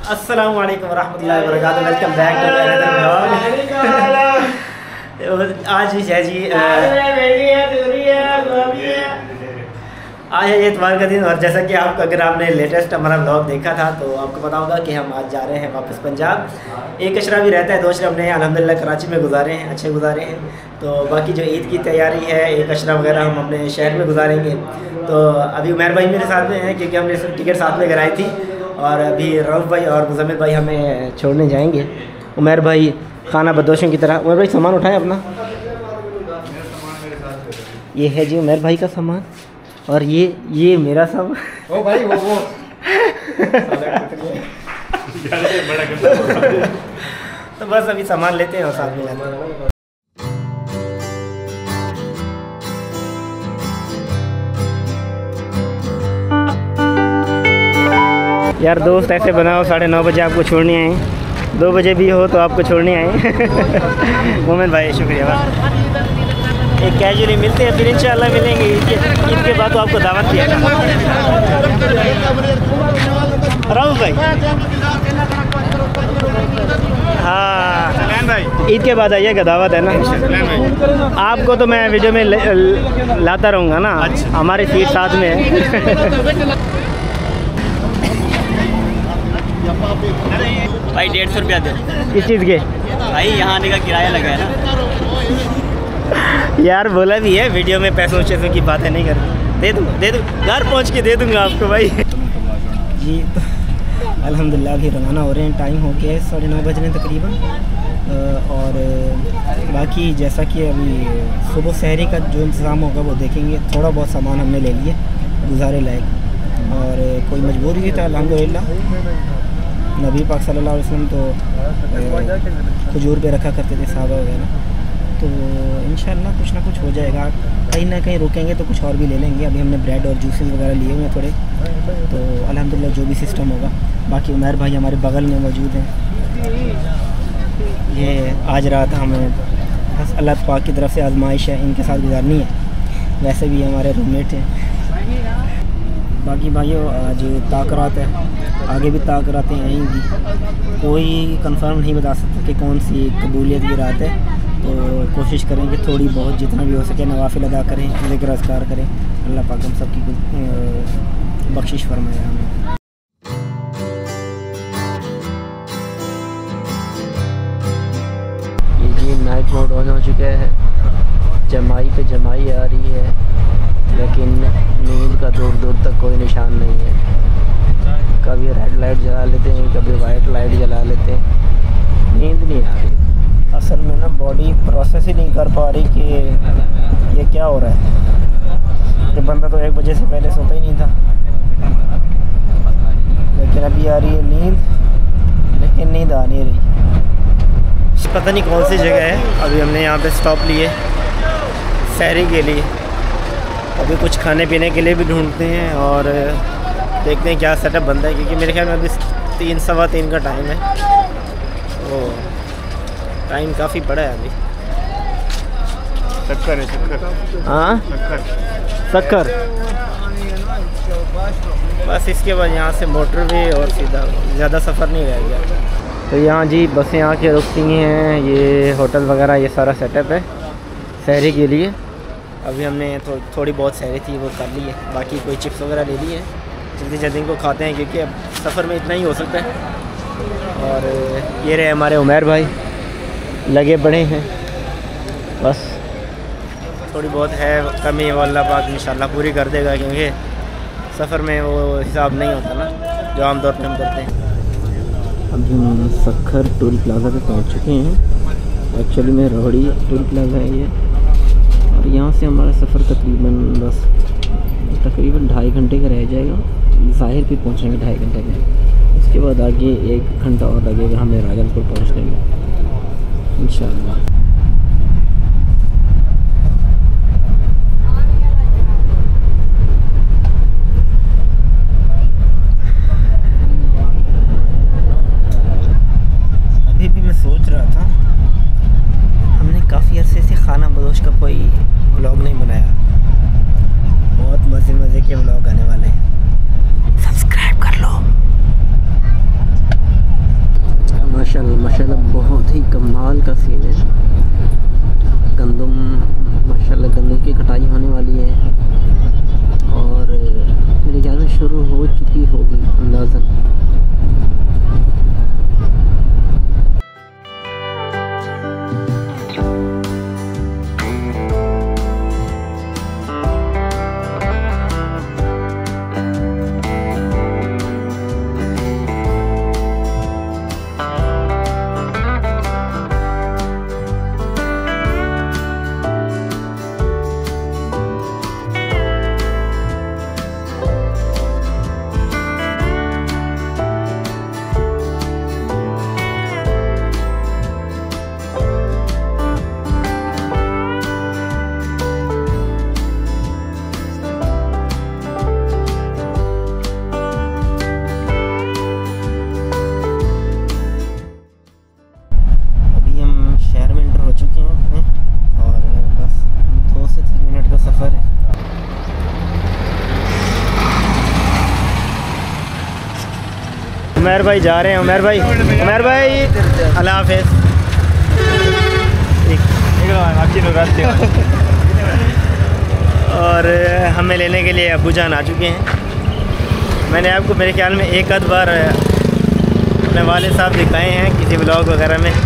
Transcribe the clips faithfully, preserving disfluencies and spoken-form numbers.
अस्सलाम वालेकुम रहमतुल्लाहि व बरकातुहू। Welcome back to another vlog. आज है जी आज है इतवार का दिन, और जैसा कि आप अगर आपने लेटेस्ट हमारा व्लॉग देखा था तो आपको पता होगा कि हम आज जा रहे हैं वापस पंजाब। एक अशरा भी रहता है, दो अशरा हमने अल्हम्दुलिल्लाह कराची में गुजारे हैं, अच्छे गुजारे हैं। तो बाकी जो ईद की तैयारी है, एक अशरा वगैरह हम अपने शहर में गुजारेंगे। तो अभी उमर भाई मेरे साथ में हैं क्योंकि हमने टिकट साथ में कराई थी, और अभी रऊफ़ भाई और मुज़म्मिल भाई हमें छोड़ने जाएंगे। उमर भाई खाना बदोशों की तरह। उमर भाई सामान उठाएं अपना। ये है जी उमर भाई का सामान, और ये ये मेरा सामान। ओ भाई वो वो तो बस अभी सामान लेते हैं और साथ में जाते हैं। यार दोस्त ऐसे बनाओ, साढ़े नौ बजे आपको छोड़ने आए, दो बजे भी हो तो आपको छोड़ने आए। मोमिन भाई शुक्रिया। एक कैजुअली मिलते हैं, फिर इंशाल्लाह मिलेंगे ईद के बाद। तो आपको दावत दिया था राहुल भाई। हाँ ईद के बाद आइएगा, दावत है ना। आपको तो मैं वीडियो में लाता रहूँगा ना। अच्छा। हमारी सीट साथ में है। भाई डेढ़ सौ रुपया दे। किस चीज़ के भाई यहाँ आने का किराया लगा है ना। यार बोला भी है वीडियो में पैसों वैसों की बातें नहीं कर। दे दूँ दे दूँ घर पहुँच के दे दूँगा आपको भाई। जी तो अल्हम्दुलिल्लाह अभी रवाना हो रहे हैं। टाइम हो गया है साढ़े नौ बज रहे हैं तकरीबन। और बाकी जैसा कि अभी सुबह सहरी का जो इंतज़ाम होगा वो देखेंगे। थोड़ा बहुत सामान हमने ले लिए गुजारे लायक, और कोई मजबूरी था अल्हम्दुलिल्लाह। नबी पाक सल्लल्लाहु अलैहि वसल्लम तो खजूर पे रखा करते थे साहबा वगैरह। तो इंशाल्लाह कुछ ना कुछ हो जाएगा। कहीं ना कहीं रुकेंगे तो कुछ और भी ले लेंगे। अभी हमने ब्रेड और जूसेस वगैरह लिए हुए हैं थोड़े, तो अल्हम्दुलिल्लाह जो भी सिस्टम होगा। बाकी उमर भाई हमारे बगल में मौजूद हैं। ये आज रात हमें बस अल्लाह पाक की तरफ से आजमाइश है, इनके साथ गुजारनी है। वैसे भी हमारे रूममेट हैं। बाकी भाइयों आज ताकरात है, आगे भी ताकरातें आएंगी। कोई कंफर्म नहीं बता सकता कि कौन सी कबूलियत की रात है। तो कोशिश करेंगे थोड़ी बहुत जितना भी हो सके नवाफिल अदा करें, ज़िक्र अज़कार करें। अल्लाह पाक हम सबकी बख्शिश फरमाए हमें। ये नाइट मोड ऑन हो चुका है, जमाई पे जमाई आ रही है, लेकिन नींद का दूर दूर तक कोई निशान नहीं है। कभी रेड लाइट जला लेते हैं, कभी वाइट लाइट जला लेते हैं, नींद नहीं आ रही। असल में ना बॉडी प्रोसेस ही नहीं कर पा रही कि ये क्या हो रहा है। ये बंदा तो एक बजे से पहले सोता ही नहीं था, लेकिन अभी आ रही है नींद, लेकिन नींद आ नहीं रही। पता नहीं कौन सी जगह है। अभी हमने यहाँ पे स्टॉप लिए सहरी के लिए। अभी कुछ खाने पीने के लिए भी ढूंढते हैं और देखते हैं क्या सेटअप बनता है, क्योंकि मेरे ख्याल में अभी तीन सवा तीन का टाइम है। तो टाइम काफ़ी बड़ा है अभी। शक्कर है शक्कर। हाँ शक्कर। बस इसके बाद यहाँ से मोटरवे और सीधा, ज़्यादा सफ़र नहीं रह गया। तो यहाँ जी बसें आके रुकती हैं, ये होटल वगैरह ये सारा सेटअप है सहरी के लिए। अभी हमने थो, थोड़ी बहुत सहरी थी वो कर ली है, बाकी कोई चिप्स वगैरह ले ली है। जल्दी जल्दी इनको खाते हैं क्योंकि अब सफ़र में इतना ही हो सकता है। और ये रहे हमारे उमर भाई लगे पड़े हैं। बस थोड़ी बहुत है कमी, वो अल्लाह पाक इंशाल्लाह पूरी कर देगा, क्योंकि सफ़र में वो हिसाब नहीं होता ना जो आमतौर पर हम करते हैं। अभी हम सक्खर टोल प्लाज़ा पे पहुंच चुके हैं। एक्चुअली में रोहड़ी टोल प्लाज़ा है ये, और यहाँ से हमारा सफ़र तकरीबन बस तकरीबन ढाई घंटे का रह जाएगा। ज़ाहिर भी पहुँचेंगे ढाई घंटे में, उसके बाद आगे एक घंटा और लगेगा हमें राजनपुर पहुँचने में इंशाअल्लाह। अभी भी मैं सोच रहा था हमने काफ़ी अरसे से खाना बदोश का कोई व्लॉग नहीं बनाया। बहुत मज़े मज़े के व्लॉग आने वाले हैं, सब्सक्राइब कर लो। हाल का सीन है। गंदम माशाल्लाह गंदम की कटाई होने वाली है और मेरे ख्याल में शुरू हो चुकी होगी अंदाज़न। उमर भाई जा रहे हैं। उमर भाई उमर भाई अल्लाह हाफ़िज़। और हमें लेने के लिए अबू जान आ चुके हैं। मैंने आपको मेरे ख्याल में एक आध बार अपने वालिद साहब दिखाए हैं किसी ब्लॉग वगैरह में।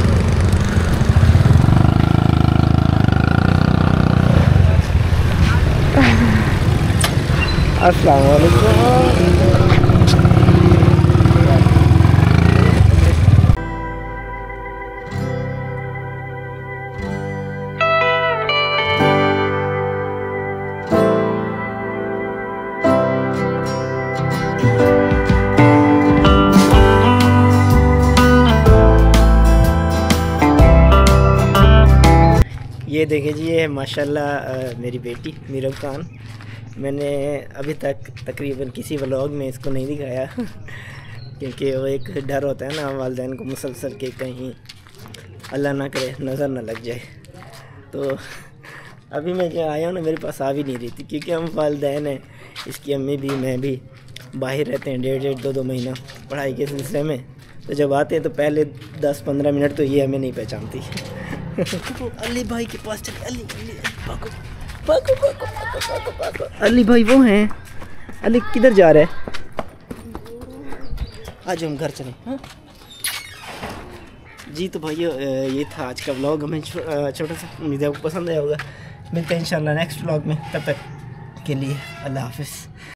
अस्सलाम वालेकुम। ये देखिए जी, ये माशाल्लाह मेरी बेटी मीरा खान। मैंने अभी तक तकरीबन किसी व्लॉग में इसको नहीं दिखाया क्योंकि वो एक डर होता है ना वालिदैन को मुसलसल के कहीं अल्लाह ना करे नज़र ना लग जाए। तो अभी मैं जो आया हूँ ना, मेरे पास आ भी नहीं रही थी क्योंकि हम वालिदैन हैं, इसकी अम्मी भी मैं भी बाहर रहते हैं डेढ़ डेढ़ दो दो महीना पढ़ाई के सिलसिले में। तो जब आते हैं तो पहले दस पंद्रह मिनट तो ये हमें नहीं पहचानती। अली भाई के पास चले। अली अली भागो भागो भागो भागो भागो। अली भाई वो हैं। अली किधर जा रहे हैं? आज हम घर चलें। हाँ जी, तो भाई ये था आज का व्लॉग। हमें छोटा सा, उम्मीद है आपको पसंद आया होगा। मिलते हैं इंशाल्लाह नेक्स्ट व्लॉग में। तब तक के लिए अल्लाह हाफ़िज़।